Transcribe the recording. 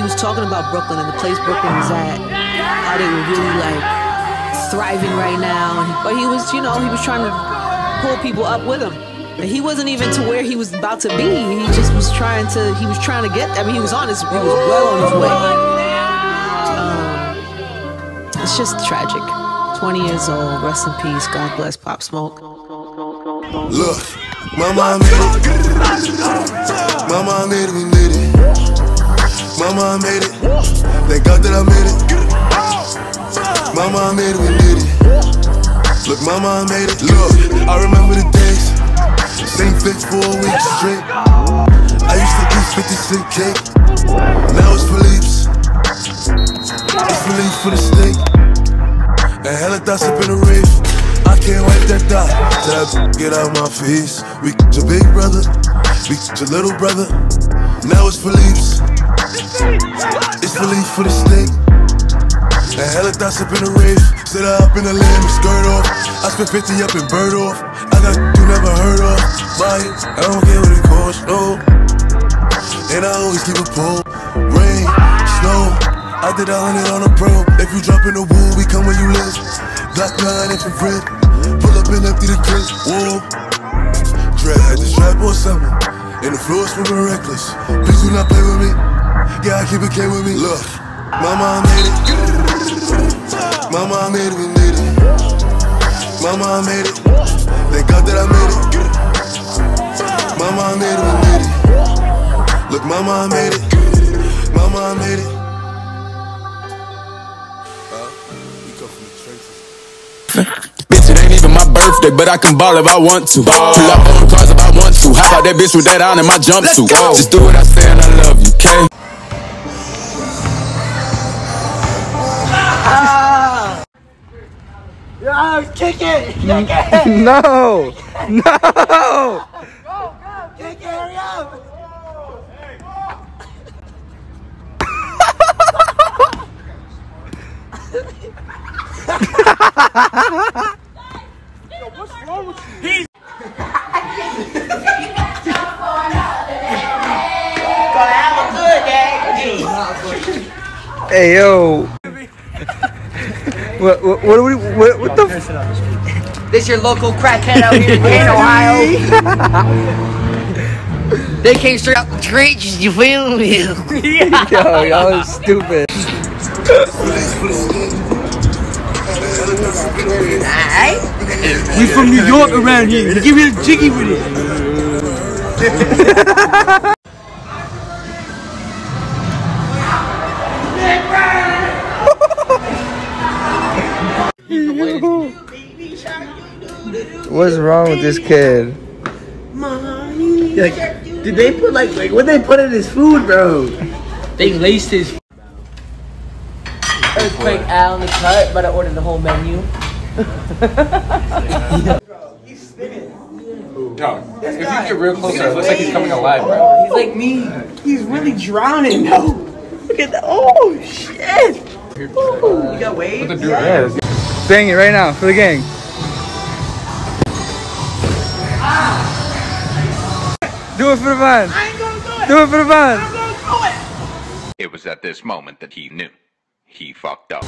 He was talking about Brooklyn and the place Brooklyn was at, how they were really like thriving right now. But he was, you know, he was trying to pull people up with him. And he wasn't even to where he was about to be. He just was trying to, get, I mean, he was well on his way. It's just tragic. 20 years old, rest in peace, God bless Pop Smoke. Look, mama made it. Mama made it, we made it. Mama made it. Thank God that I made it. Mama made it, we made it. Look, mama made it. Look, I remember the days. Same fix for a week straight. I used to eat 50-cent cake. Now it's Philippe's. It's Philippe for the steak. And hella thoughts up in the rave. I can't wipe that dot till I get out my face. We your big brother, we your little brother. Now it's Philippe's. It's Philippe for the steak. And hella thoughts up in the rave. Sit up in the lamb, skirt off. I spent 50 up in bird off. I got you never heard of. Buy it, I don't care what it costs, no. And I always keep a pole. Rain, snow, I did 100 on a pro. If you drop in the wool, we come where you live. Black 9 infrared. Pull up and empty the clip. Whoa. Dread had the strap on something. And the floor swimming reckless. Please do not play with me. Yeah, I keep it K with me. Look, mama made it. Mama made it, we made it. Mama made it. Thank God that I made it. Mama made it, we made it. Look, mama made it. Mama made it. Bitch, it ain't even my birthday, but I can ball if I want to. Pull up on cars if I want to. Hop out that bitch with that on in my jumpsuit. Just do what I say and I love you, okay? Yo, kick it! Kick it! No! No! Kick it, hurry up! Yo, what's wrong with you? He's gonna have a good day. Hey, yo. What the f? This your local crackhead out here in Ohio. They came straight out the trenches, you feel me? Yo, y'all is stupid. Alright? We from New York around here. Give me a jiggy with it. What's wrong with this kid? Like, did they put like what they put in his food, bro? They laced his Earthquake Al in the cut, but I ordered the whole menu. He's spinning. No, if you get real closer, it looks like he's coming alive, bro. He's like me. He's really drowning. No, look at that. Oh shit! Ooh, you got waves? Yeah. Bang it right now for the gang. Do it for the van. I ain't gonna do it. Do it for the van. I'm gonna do it. It was at this moment that he knew. He fucked up.